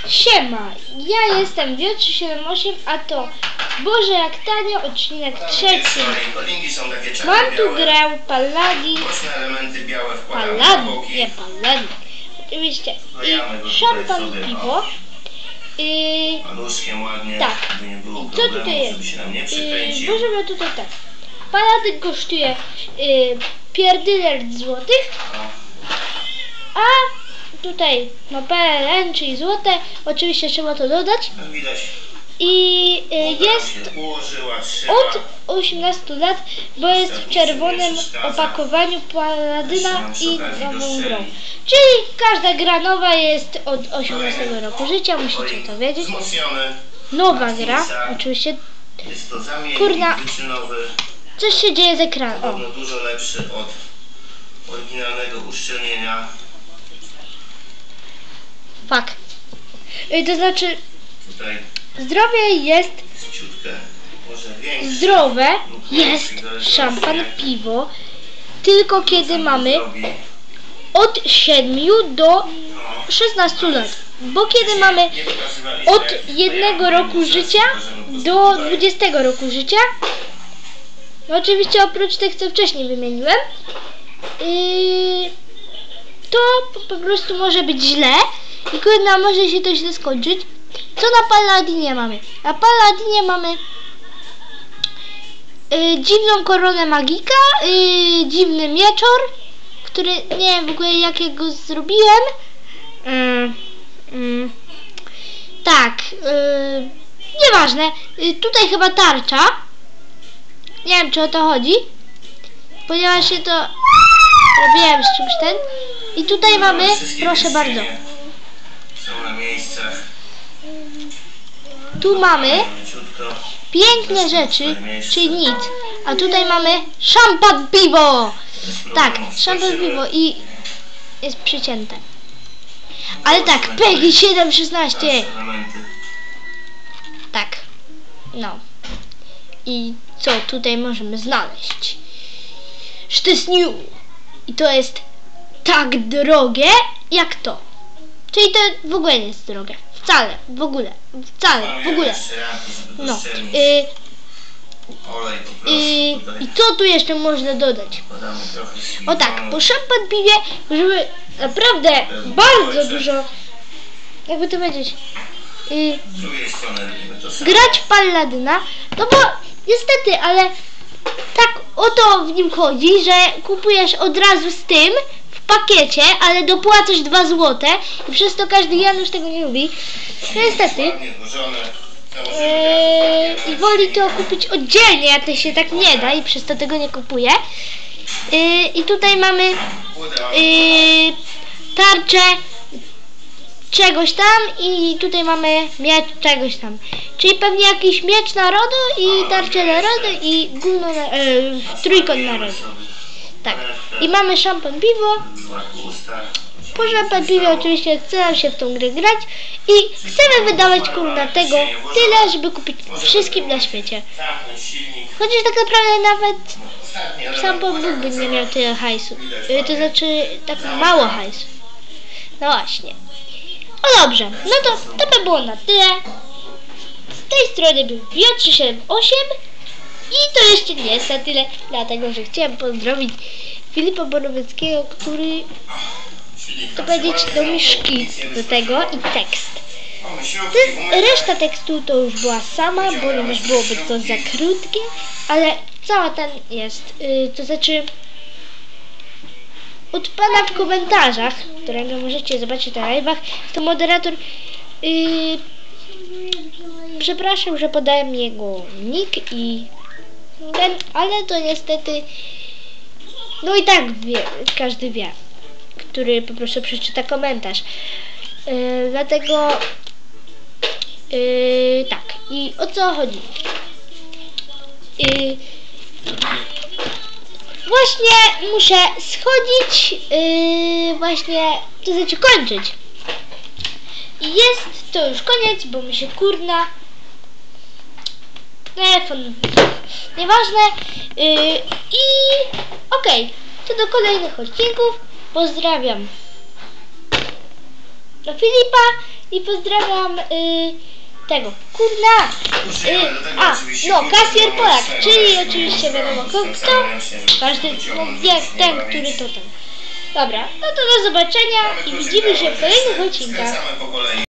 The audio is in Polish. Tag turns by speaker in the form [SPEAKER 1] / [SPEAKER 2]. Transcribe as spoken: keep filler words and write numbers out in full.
[SPEAKER 1] Siema, ja jestem Wiotr siedem osiem, a to Boże jak tanio, odcinek trzeci. Mam tu grę Paladin, Paladin, nie Paladin, oczywiście, i szampan piwo. I tak, i co tutaj jest? Yy, możemy tutaj tak. Paladin kosztuje yy, pierdyler złotych, a tutaj no P L N, czyli złote, oczywiście trzeba to dodać. I y, jest od osiemnastu lat, bo jest w czerwonym opakowaniu Paladyna i nową grą. Czyli każda gra nowa jest od osiemnastego roku życia, musicie to wiedzieć. Nowa gra, oczywiście. Kurna, coś się dzieje z ekranem. O.
[SPEAKER 2] Dużo lepszy od oryginalnego uszczelnienia.
[SPEAKER 1] Fuck. Y, to znaczy
[SPEAKER 2] Tutaj
[SPEAKER 1] zdrowie jest
[SPEAKER 2] ciutkę, może większe.
[SPEAKER 1] Zdrowe jest szampan piwo, tylko kiedy mamy od siedmiu do szesnastu lat. Bo kiedy mamy od jednego roku życia do dwudziestego roku życia, no oczywiście oprócz tych, co wcześniej wymieniłem, yy, to po prostu może być źle i kurna, może się to źle skończyć. Co na Paladinie mamy? Na Paladinie mamy yy, dziwną koronę magika, yy, dziwny mieczor, który nie wiem w ogóle jakiego zrobiłem. Yy, yy, tak, yy, nieważne. Yy, tutaj chyba tarcza. Nie wiem, czy o to chodzi, ponieważ się to robiłem z czymś ten. I tutaj mamy, proszę bardzo.
[SPEAKER 2] Są na miejscach.
[SPEAKER 1] Tu mamy piękne rzeczy, czyli nic. A tutaj mamy szampan piwo. Tak, szampan piwo i jest przycięte. Ale tak, Peggy siedem szesnaście. Tak. No. I co tutaj możemy znaleźć? Sztysniu. I to jest tak drogie jak to. Czyli to w ogóle nie jest drogie. Wcale, w ogóle, wcale, w ogóle. No. Y, y, I co tu jeszcze można dodać? O tak, po szampan piwie możemy naprawdę bardzo dużo, jakby to powiedzieć, y, grać w Paladyna. No bo niestety, ale tak o to w nim chodzi, że kupujesz od razu z tym w pakiecie, ale dopłacasz dwa złote i przez to każdy Janusz tego nie lubi. No niestety. Yy, I woli to kupić oddzielnie, a to się tak nie da i przez to tego nie kupuje. Yy, I tutaj mamy yy, tarczę czegoś tam i tutaj mamy miecz czegoś tam. Czyli pewnie jakiś miecz narodu i tarczę narodu i gówno na, yy, trójkąt narodu. Tak. I mamy szampan piwo. Po szampan piwie oczywiście chce nam się w tą grę grać i chcemy wydawać kurna tego tyle, żeby kupić wszystkim na świecie. Chociaż tak naprawdę nawet sam Pan Bóg by nie miał tyle hajsu. To znaczy tak mało hajsu. No właśnie. No dobrze, no to to by było na tyle. Z tej strony był Wiotr siedem osiem i to jeszcze nie jest na tyle, dlatego że chciałem pozdrowić Filipa Borowieckiego, który, to powiedzieć, dał mi szkic do tego i tekst. Reszta tekstu to już była sama, ponieważ byłoby to za krótkie, ale cała ten jest, yy, to znaczy od pana w komentarzach, którego możecie zobaczyć na live'ach, to moderator yy, przepraszam, że podałem jego nick i ten, ale to niestety no i tak wie, każdy wie, który po prostu przeczyta komentarz. Yy, dlatego yy, tak, i o co chodzi? Yy, właśnie muszę schodzić, yy, właśnie, to znaczy kończyć. I jest to już koniec, bo mi się kurna telefon, nieważne. Yy, I okej, okay, to do kolejnych odcinków. Pozdrawiam. do Filipa i pozdrawiam y, tego kurna.
[SPEAKER 2] Użyjemy
[SPEAKER 1] Y,
[SPEAKER 2] do tego
[SPEAKER 1] a,
[SPEAKER 2] oczywiście
[SPEAKER 1] no,
[SPEAKER 2] klucza
[SPEAKER 1] Kasjer Polak,
[SPEAKER 2] numerycznego,
[SPEAKER 1] czyli
[SPEAKER 2] ale
[SPEAKER 1] oczywiście
[SPEAKER 2] nie
[SPEAKER 1] wiadomo
[SPEAKER 2] starałem
[SPEAKER 1] kto,
[SPEAKER 2] się, starałem się, żeby
[SPEAKER 1] każdy
[SPEAKER 2] chodziło,
[SPEAKER 1] no,
[SPEAKER 2] żeby
[SPEAKER 1] wie,
[SPEAKER 2] się nie
[SPEAKER 1] ten,
[SPEAKER 2] bawić.
[SPEAKER 1] który to ten. Dobra, no to do zobaczenia
[SPEAKER 2] Mamy
[SPEAKER 1] i
[SPEAKER 2] kluczyk
[SPEAKER 1] widzimy
[SPEAKER 2] na
[SPEAKER 1] się w
[SPEAKER 2] łyżeczce,
[SPEAKER 1] kolejnych odcinkach.
[SPEAKER 2] skręcamy po kolei.